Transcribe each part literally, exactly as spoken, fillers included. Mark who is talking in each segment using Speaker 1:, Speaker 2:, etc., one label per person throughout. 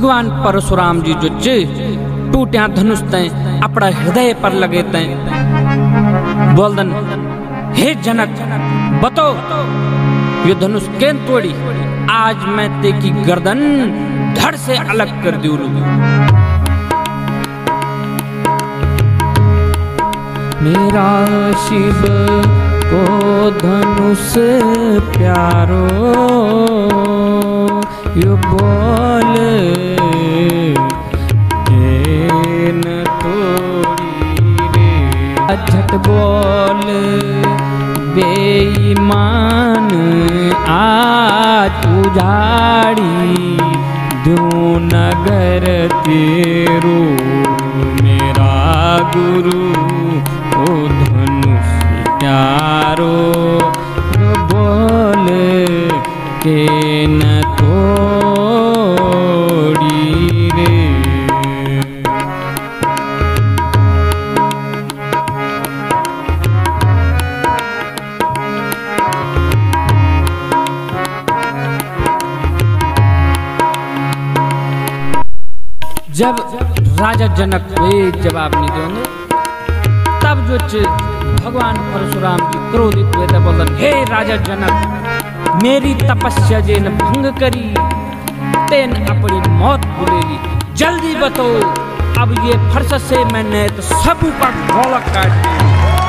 Speaker 1: भगवान परशुराम जी जो चे टूटिया धनुष तय अपना हृदय पर लगे तय बोलदन, हे जनक बतो ये धनुष केन तोड़ी, आज मैं ते की गर्दन धड़ से अलग कर दूँ।
Speaker 2: मेरा शिव को धनुष प्यारो यो बोल केन तोड़ी रे, झट बोल बेईमान आज उजाड़ी दूं नगर तेरो, मेरा गुरु ओ धनुष प्यारो बोल के न तोड़ी रे।
Speaker 1: जब राजा जनक कोई जवाब नहीं देंगे तब जो भगवान परशुराम जी क्रोधित हुए थे, बोलन, हे राजा जनक, मेरी तपस्या जेन भंग करी तेन अपनी मौत बुलेगी, जल्दी बताओ अब ये फरस से मैंने तो सब का गला काट दिया।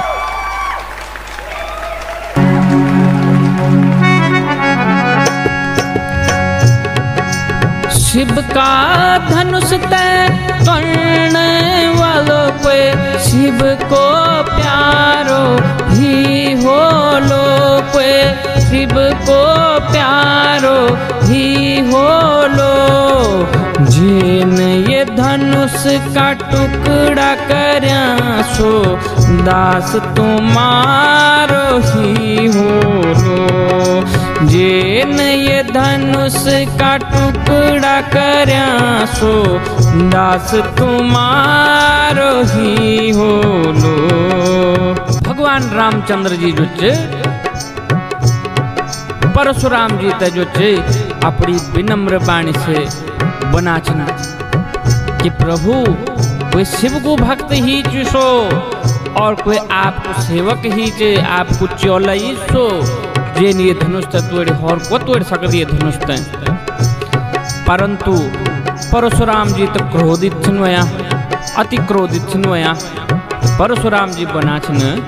Speaker 2: शिव का धनुष तय करने वालों पे शिव को प्यारो ही हो लो पे, शिव को प्यारो ही हो लो, जिन ये धनुष का टुकड़ा करया सो दास तुम्हारो ही हो लो, जिन ये धनुष का टुकड़ा करया सो दास तुम्हारो ही हो लो।
Speaker 1: भगवान रामचंद्र जी जो चे परशुराम जी ते जो चे अपनी विनम्र वाणी से बनाचना कि प्रभु कोई शिव को भक्त ही चुसो और कोई आपको सेवक ही चे आपको चौलाई सो जे ये धनुष तोड़ और को तोड़ सकती है धनुष तय, परंतु परशुराम जी तो क्रोधित छिनवया, अति क्रोधित छिनवया। परशुराम जी बना छिन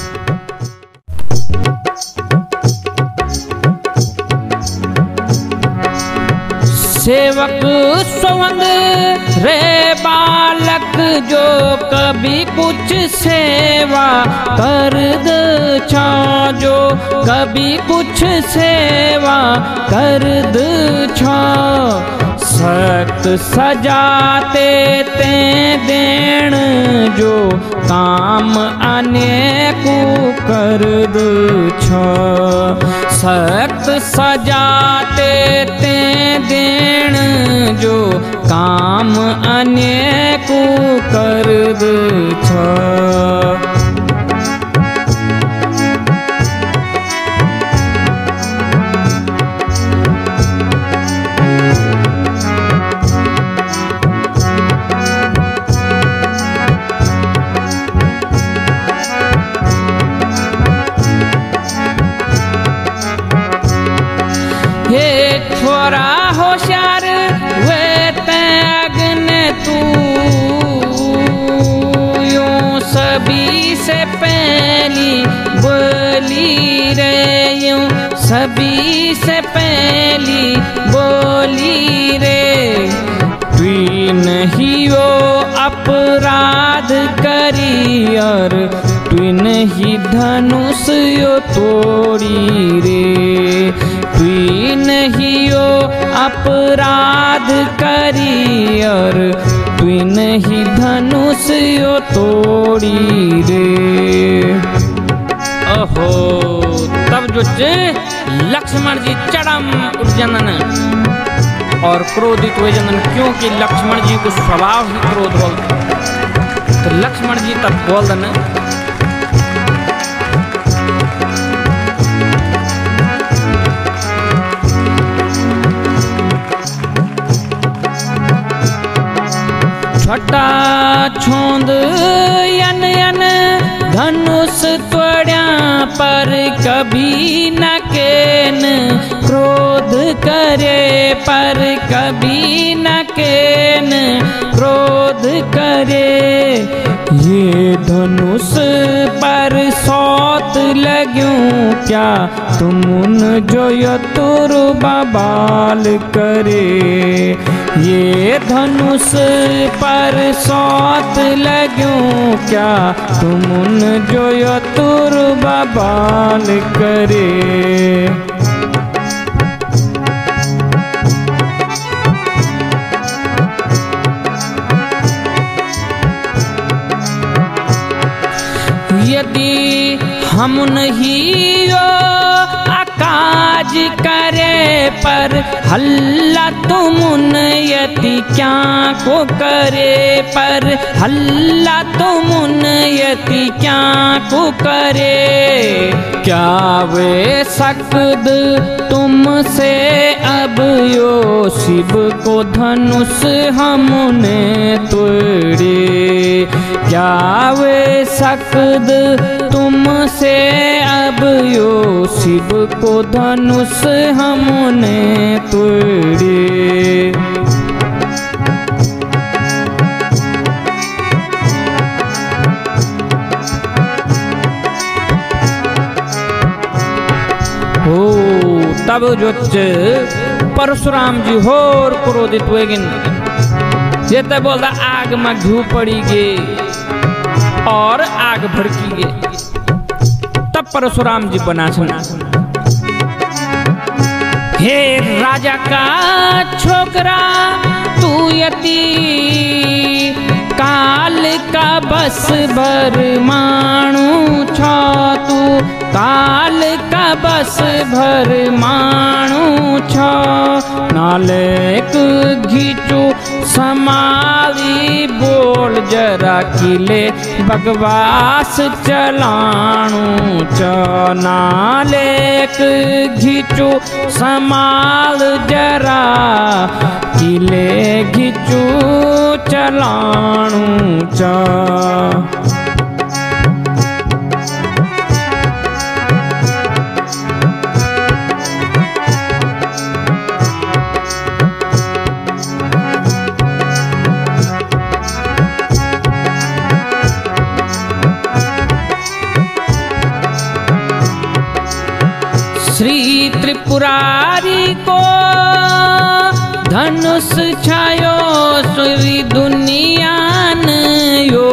Speaker 2: सेवक स्वंग रे बालक जो कभी कुछ सेवा कर दे छा, जो कभी कुछ सेवा कर दे छा, सख्त सजाते ते देण जो काम अनेकु कर दे छा, सख्त सजाते ते देण जो काम अनेकु कर दे छा। छोरा होशियार वे त्यागन तू यूं सभी से पहली बोली रे, यूं सभी से पहली बोली रे, तू नहीं वो अपराध करी और तू नहीं धनुष यो तोड़ी रे, तू नहीं यो अपराध करी और तू नहीं धनुष यो तोड़ी रे।
Speaker 1: ओहो, तब जो चे लक्ष्मण जी चरम उठ जनन और क्रोधित हुए जनन, क्योंकि लक्ष्मण जी को स्वभाव ही क्रोध बोल, तो लक्ष्मण जी तब बोल दन,
Speaker 2: फटा छोंद यन यन धनुष त्वड्या पर कभी न केन क्रोध करे पर कभी न केन क्रोध करे। ये धनुष पर सौत लग्यूं क्या तुमुन जो यतुर बबाल करे। ये धनुष पर सौत लग्यूं क्या तुमुन जो यतुर बबाल करे। यदि हम नहीं हो अकाज करे पर हल्ला तुमुन यति क्या को करे पर हल्ला तुमुन यति क्या को करे। क्या वे सकद तुमसे अब यो शिव को धनुष हमने तोड़े। क्या वे सकद तुमसे अब यो शिव को धनुष हमने तोड़े। हो तब जो परशुराम जी होर क्रोधित हुएगिन। ये तो बोलता आग में घू पड़ी गे और आग भड़की गे। तब परशुराम जी बना सुना हे राजा का छोकरा तू यति काल का बस भर माणू छो तू काल का बस भर माणू छो। नालेक घीचू समाली बोल जरा किले बगवास चलाणू छो। नालेक घीचू समाल जरा किले घीचू चलाणू छो। श्री त्रिपुरारी को धनुष छायो सुरी दुनिया न यो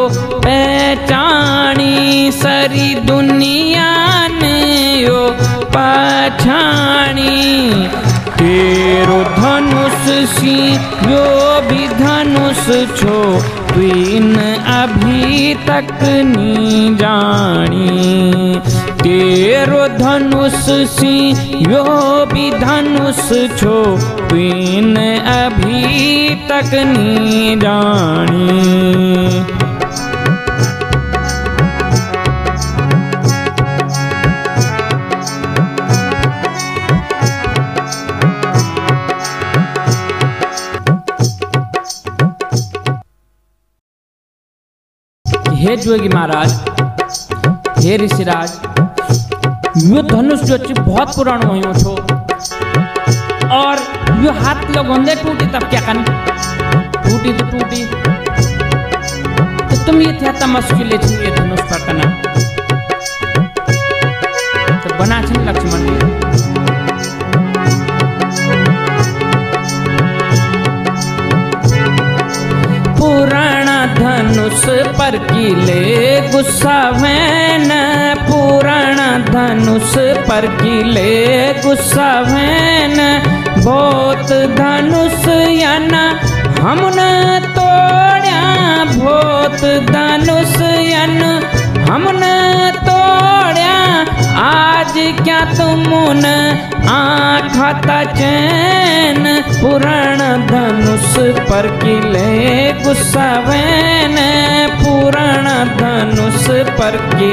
Speaker 2: पहचानी सरी दुनिया न यो पहचानी। तेरो धनुष सी यो भी धनुष छो तुइन अभी तक नी जानी। तेरो धनुष सी यो भी धनुष छो तुइन अभी तक नी जानी। हे जोगी महाराज हे ऋषिराज यो धनुष जो ची बहुत पुरानो हुयो छो और यो हाथ लगोंदे टूटी तब क्या करनी टूटी तो टूटी तो तुम ये था मुश्किल थी ये धनुष पकड़ना तो बना छन लक्ष्मण जी। पुराना धनुष पर किले गुस्सा वैन पुराना धनुष पर किले गुस्सा वैन। बहुत धनुष याना हमने तोड़ा बहुत धनुष यान हमने तोड़ा। आज क्या तुमन आँखता चैन पुराना धनुष पर किले गुस्सा वैन पुराना धनुष पर की।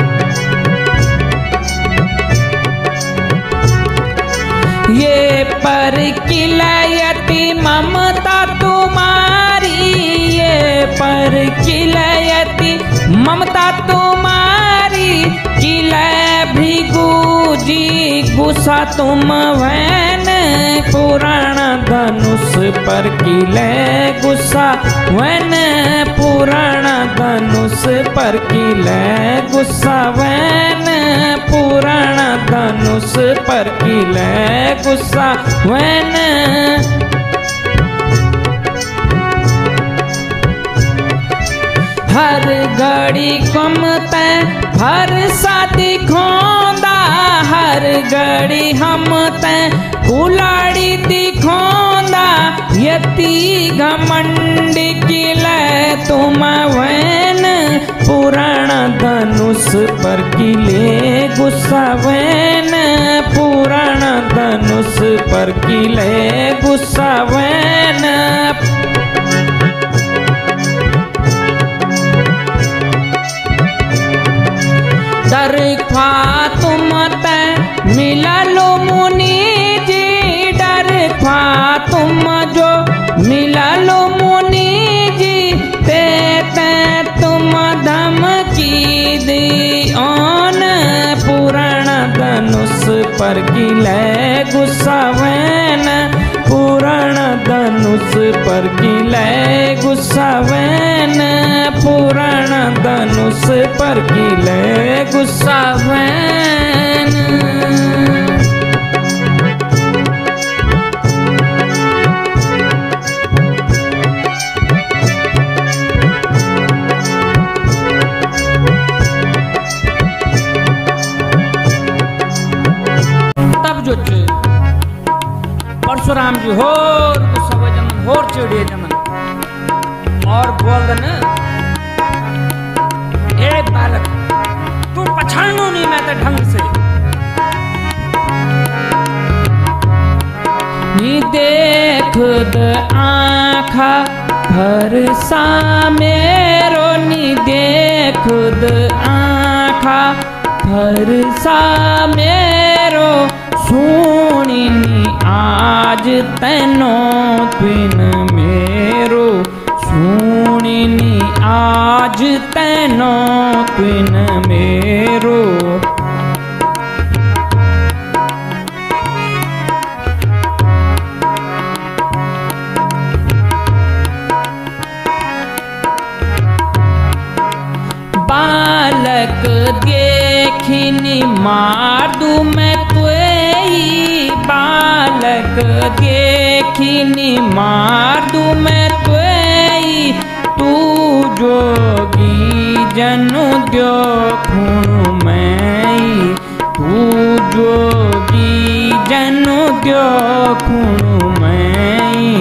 Speaker 2: ये पर किलायती ममता तुम्हारी ये पर किलयति ममता तुम्हारी, किलय भृगु जी गुस्सा तुम वैन, पुराण धनुष पर किलय गुस्सा वैन, पुराण धनुष पर किलय गुस्सा वैन, पुराण धनुष पर किलय गुस्सा वैन। हर घड़ी कमते हर साथी खोंदा, हर घड़ी हम ते कुलाड़ी दिखोंदा, यति घमंड किलय तुम वैन, पुराण धनुष पर किले गुस्सा वैन, पुराण धनुष पर किले गुस्सा वैन। डर खा तुम ते मिला लो मुनि जी, डर खा तुम जो मिला लो मुनि जी, ते ते तुम धमकी दी ओन, पुराण धनुष पर किलय गुस्सा वैन, पुराण धनुष पर किलय गुस्सा वैन, पुराण धनुष पर किलय गुस्सा वैन। तब जो परशुराम जी होर गुस्सा हुए जमन, होर चिड़िए जमन, और बोल देना ए बालक तू पछाणो नहीं मैं तो ढंग से, नी देख द आँखा भरसा मेरो, नी देख द आँखा भरसा मेरो, सुनिनी आज तैनो त्विन मेरो, सुनिनी आज तैनो त्विन मेरो। बालक देखिनी मार दूं मैं तुई, बालक देखिनी मार दूं मैं तुई, तू जोगी जनु द्यो खून मैं, तू जोगी जनु द्यो खून मैं।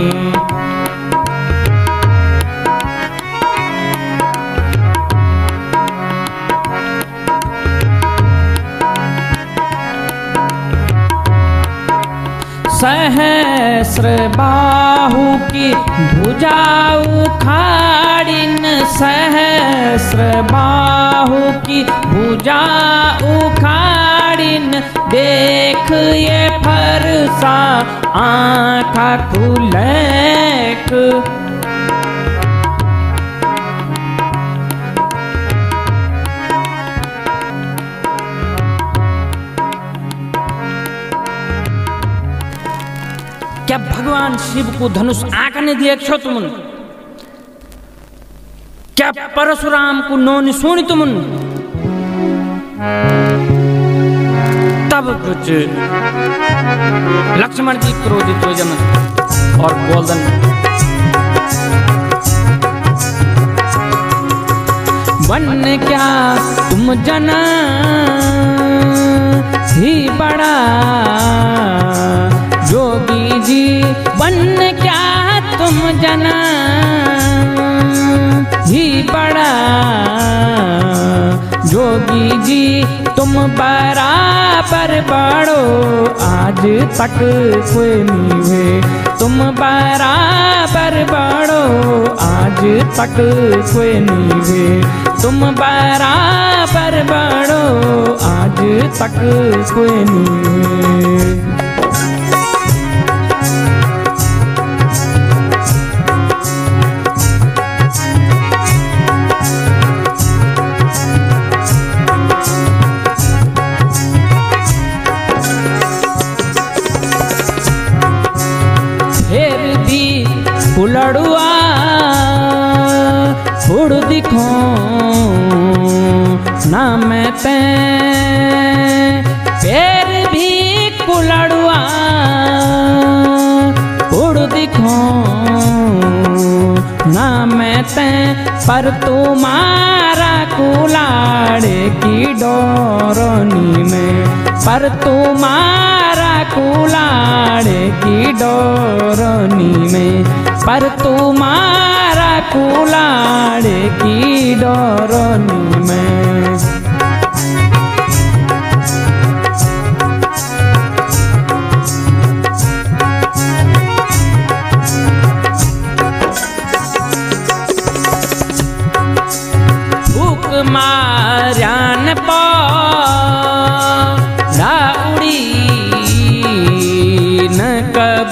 Speaker 2: सहस्र बाहु की भुजा उखाड़िन, सहस्र बाहु की भुजा उखाड़िन, देख ये फरसा आँखा खुलैक, क्या भगवान शिव को धनुष आंकने दिए छो तुमन, क्या परशुराम को नौनी सुनी तुमन। तब कुछ लक्ष्मण जी क्रोधित हो जमन और बोलन, वन क्या तुम जना ही बड़ा, जोगी जी वन क्या तुम जना ही बड़ा, जोगी जी तुम बराबर बढ़ो, आज तक कोई नहीं हुए, तुम बराबर बढ़ो, आज तक कोई नहीं हुए, तुम बराबर बढ़ो, आज तक कोई नहीं हुए। मैं ते पैर भी कुलड़ुआ उड़ दिखो ना मैं ते पर तुम्हारा कुलाड़े की डोरनी में पर तुम्हारा कुलाड़े की डोरनी में पर तुम्हारा कुलाड़े की डोरनी में। मार्यान पा उड़ी न कब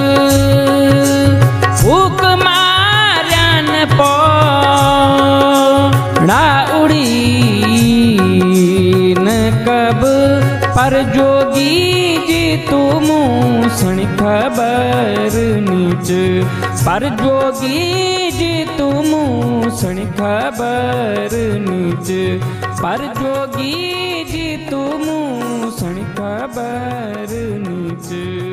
Speaker 2: फूक मार्यान पा उड़ी न कब पर जोगी जी तुम सुन खबर नीच पर जोगी जी तुम सुन खबर नीच पर जोगी जी तुम सुन खबर नीच।